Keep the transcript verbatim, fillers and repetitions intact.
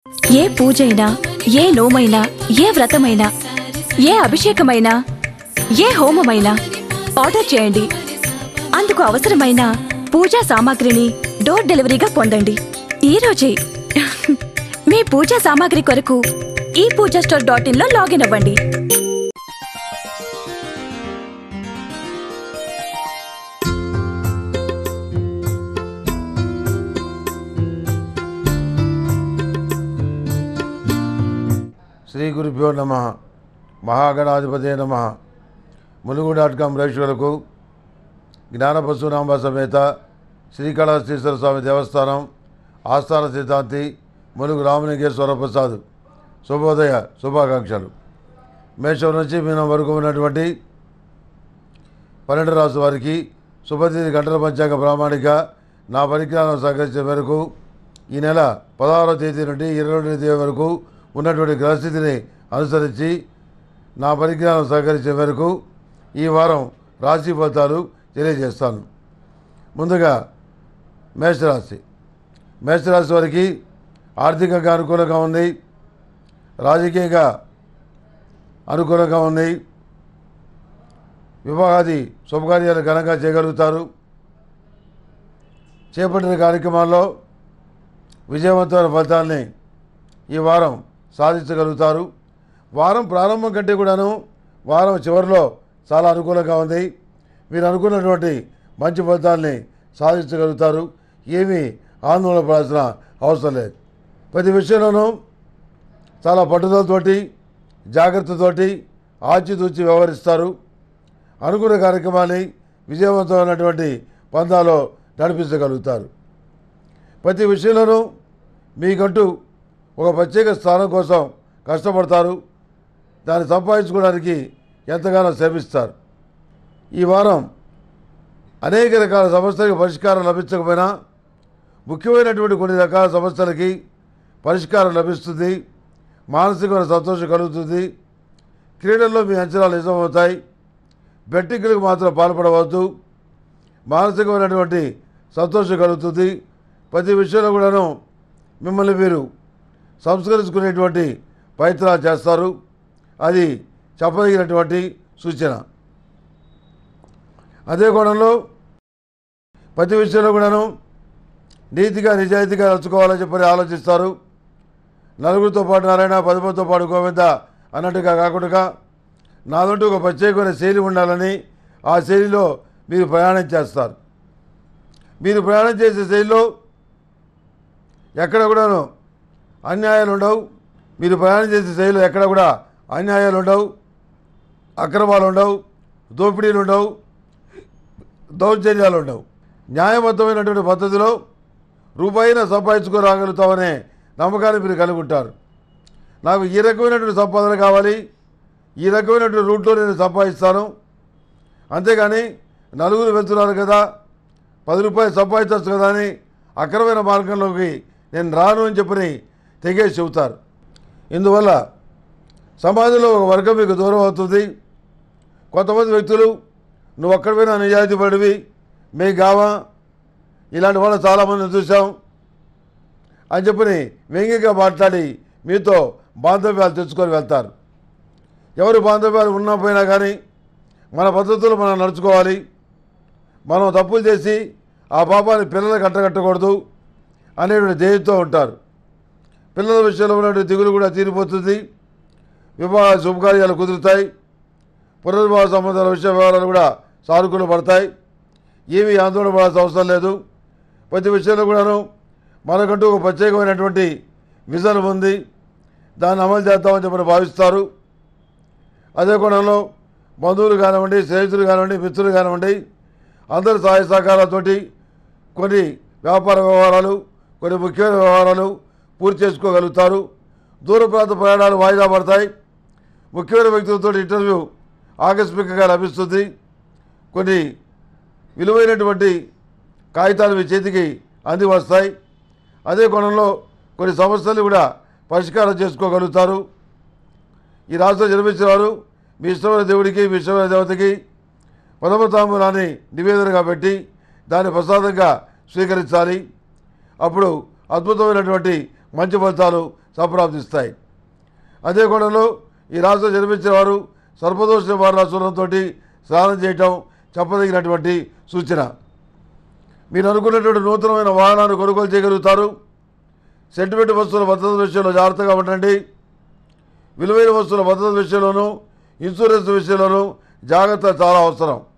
ఏ పూజైనా ఏ నోమైనా ఏ వ్రతమైనా ఏ అభిషేకమైనా ఏ హోమమైనా ఆర్డర్ చేయండి. అందుకు అవసరమైన పూజా సామాగ్రిని డోర్ డెలివరీగా పొందండి. ఈ రోజే మీ పూజా సామాగ్రి కొరకు ఈ పూజా స్టోర్ డాట్ ఇన్ లో లాగిన్ అవ్వండి. శ్రీ గురుభ్యో నమః. మహాగణాధిపతే నమః. ములుగు డాట్ కామ్ ప్రేక్షకులకు జ్ఞానపశునాంబ సమేత శ్రీకాళహస్తీశ్వర స్వామి దేవస్థానం ఆస్థాన సిద్ధాంతి ములుగు రామలింగేశ్వర ప్రసాద్ శుభోదయ శుభాకాంక్షలు. మేషం నుంచి మీనం వరకు ఉన్నటువంటి పన్నెండు రాసు వారికి శుభతిథి గంటల పంచాంగ ప్రామాణిక నా పరిజ్ఞానం సహకరించే మేరకు ఈ నెల పదహారవ తేదీ నుండి ఇరవై రెండవ తేదీ వరకు ఉన్నటువంటి గ్రహస్థితిని అనుసరించి నా పరిజ్ఞానం సహకరించే మేరకు ఈ వారం రాశి ఫలితాలు తెలియజేస్తాను. ముందుగా మేషరాశి. మేషరాశి వారికి ఆర్థికంగా అనుకూలంగా ఉంది, రాజకీయంగా అనుకూలంగా ఉంది, వివాహాది శుభకార్యాలు ఘనంగా చేయగలుగుతారు. చేపట్టిన కార్యక్రమాల్లో విజయవంతమైన ఫలితాలని ఈ వారం సాధించగలుగుతారు. వారం ప్రారంభం కంటే కూడాను వారం చివరిలో చాలా అనుకూలంగా ఉంది. మీరు అనుకున్నటువంటి మంచి ఫలితాలని సాధించగలుగుతారు. ఏమీ ఆందోళన పడాల్సిన అవసరం లేదు. ప్రతి విషయంలోనూ చాలా పట్టుదలతోటి జాగ్రత్తతోటి ఆచితూచి వ్యవహరిస్తారు. అనుకున్న కార్యక్రమాన్ని విజయవంతమైనటువంటి పందాలో నడిపించగలుగుతారు. ప్రతి విషయంలోనూ మీకంటూ ఒక ప్రత్యేక స్థానం కోసం కష్టపడతారు. దాన్ని సంపాదించుకోవడానికి ఎంతగానో శ్రమిస్తారు. ఈ వారం అనేక రకాల సమస్యలకు పరిష్కారం లభించకపోయినా ముఖ్యమైనటువంటి కొన్ని రకాల సమస్యలకి పరిష్కారం లభిస్తుంది. మానసికమైన సంతోషం కలుగుతుంది. క్రీడల్లో మీ అంచనాలు నిజమవుతాయి. బెట్టింగ్లకు మాత్రం పాల్పడవద్దు. మానసికమైనటువంటి సంతోషం కలుగుతుంది. ప్రతి విషయంలో కూడాను మిమ్మల్ని మీరు సంస్కరించుకునేటువంటి ప్రయత్నాలు చేస్తారు. అది చెప్పదగినటువంటి సూచన. అదే కోణంలో ప్రతి విషయంలో కూడాను నీతిగా నిజాయితీగా నడుచుకోవాలని చెప్పని ఆలోచిస్తారు. నలుగురితో పాటు నారాయణ పది మందితో పాటు గోవింద అన్నట్టుగా కాకుండా నాదంటూ ఒక ప్రత్యేకమైన శైలి ఉండాలని ఆ శైలిలో మీరు ప్రయాణం చేస్తారు. మీరు ప్రయాణం చేసే శైలిలో ఎక్కడ కూడాను అన్యాయాలు ఉండవు. మీరు ప్రయాణం చేసే శైలిలో ఎక్కడ కూడా అన్యాయాలు ఉండవు, అక్రమాలు ఉండవు, దోపిడీలు ఉండవు, దౌర్జన్యాలు ఉండవు. న్యాయబద్ధమైనటువంటి పద్ధతిలో రూపాయిన సంపాదించుకోరాగలుగుతామనే నమ్మకాన్ని మీరు కలిగి ఉంటారు. నాకు ఈ రకమైనటువంటి సంపాదన కావాలి, ఈ రకమైనటువంటి రూట్లో నేను సంపాదిస్తాను, అంతేగాని నలుగురు వెళ్తున్నారు కదా పది రూపాయలు సంపాదించవచ్చు కదా అని అక్రమైన మార్గంలోకి నేను రాను అని చెప్పని తెగేసి చెబుతారు. ఇందువల్ల సమాజంలో ఒక వర్గం మీకు దూరం అవుతుంది. కొంతమంది వ్యక్తులు నువ్వు ఒక్కడిపోయినా నిజాయితీ పడివి, మేము కావా, ఇలాంటి వాళ్ళు చాలామందిని చూసాం అని చెప్పని వ్యంగ్యంగా మాట్లాడి మీతో బాంధవ్యాలు తెచ్చుకొని వెళ్తారు. ఎవరు బాంధవ్యాలు ఉన్నా పోయినా కానీ మన పద్ధతులు మనం నడుచుకోవాలి. మనం తప్పులు చేసి ఆ పాపాన్ని పిల్లలకు అంటగట్టకూడదు అనేటువంటి ధ్యేయంతో ఉంటారు. పిల్లల విషయంలో ఉన్నటువంటి దిగులు కూడా తీరిపోతుంది. వివాహ శుభకార్యాలు కుదురుతాయి. పునర్వివాహ సంబంధాల విషయ వ్యవహారాలు కూడా సానుకూల పడతాయి. ఏమీ ఆందోళన పడాల్సిన అవసరం లేదు. ప్రతి విషయంలో కూడాను మనకంటూ ఒక ప్రత్యేకమైనటువంటి విజన్ ఉంది. దాన్ని అమలు చేద్దామని చెప్పని భావిస్తారు. అదే కోణంలో బంధువులు కానివ్వండి, స్నేహితులు కానివ్వండి, మిత్రులు కానివ్వండి, అందరి సహాయ సహకారాలతోటి కొన్ని వ్యాపార వ్యవహారాలు, కొన్ని ముఖ్యమైన వ్యవహారాలు పూర్తి చేసుకోగలుగుతారు. దూర ప్రాంత ప్రయాణాలు వాయిదా పడతాయి. ముఖ్యమైన వ్యక్తులతో ఇంటర్వ్యూ ఆకస్మికంగా లభిస్తుంది. కొన్ని విలువైనటువంటి కాగితాలు మీ చేతికి అంది వస్తాయి. అదే కోణంలో కొన్ని సమస్యలు కూడా పరిష్కారం చేసుకోగలుగుతారు. ఈ రాష్ట్రంలో జన్మించిన వారు మీ ఇష్టమైన దేవుడికి, మీ ఇష్టమైన దేవతకి ప్రథమ తాంబూలాన్ని నివేదనగా పెట్టి దాన్ని ప్రసాదంగా స్వీకరించాలి. అప్పుడు అద్భుతమైనటువంటి మంచి ఫలితాలు సంప్రాప్తిస్తాయి. అదే కోణంలో ఈ రాశిలో జన్మించిన వారు సర్పదోష నివారణ సూరంతో స్నానం చేయటం చెప్పదగినటువంటి సూచన. మీరు అనుకున్నటువంటి నూతనమైన వాహనాన్ని కొనుగోలు చేయగలుగుతారు. సెంటిమెంట్ వస్తువుల భద్రత విషయంలో జాగ్రత్తగా ఉండండి. విలువైన వస్తువుల భద్రత విషయంలోనూ ఇన్సూరెన్స్ విషయంలోనూ జాగ్రత్త చాలా అవసరం.